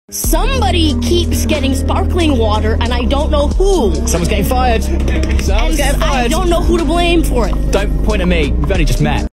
Somebody keeps getting sparkling water, and I don't know who. Someone's getting fired. Someone's getting fired. I don't know who to blame for it. Don't point at me. We've only just met.